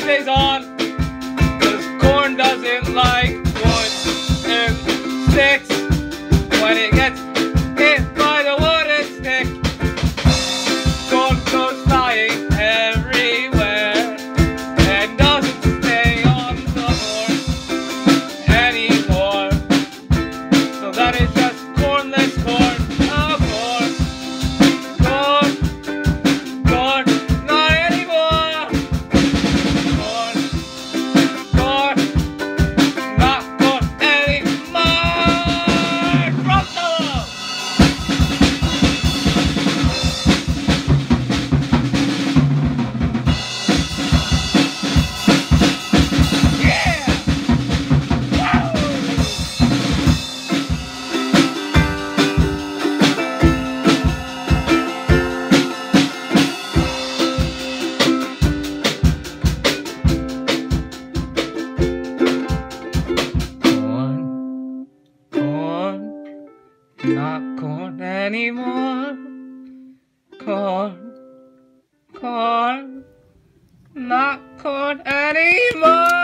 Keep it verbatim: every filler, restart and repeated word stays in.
stays on, 'cause corn doesn't like wood and sticks. When it gets hit by the wooden stick, corn goes flying everywhere and doesn't stay on the board anymore. So that is just cornless corn. Oh, corn, corn, corn, not anymore. Corn, corn, not corn anymore. Drum solo. Yeah! Woo! Corn, corn, not corn anymore. Corn, corn, not corn anymore.